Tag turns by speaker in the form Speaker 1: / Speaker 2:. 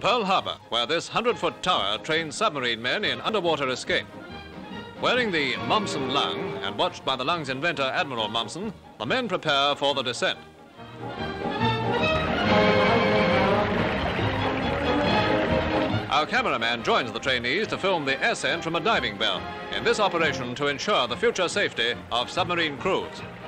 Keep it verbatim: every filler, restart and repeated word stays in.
Speaker 1: Pearl Harbour, where this hundred-foot tower trains submarine men in underwater escape. Wearing the Munson lung and watched by the lung's inventor, Admiral Munson, the men prepare for the descent. Our cameraman joins the trainees to film the ascent from a diving bell in this operation to ensure the future safety of submarine crews.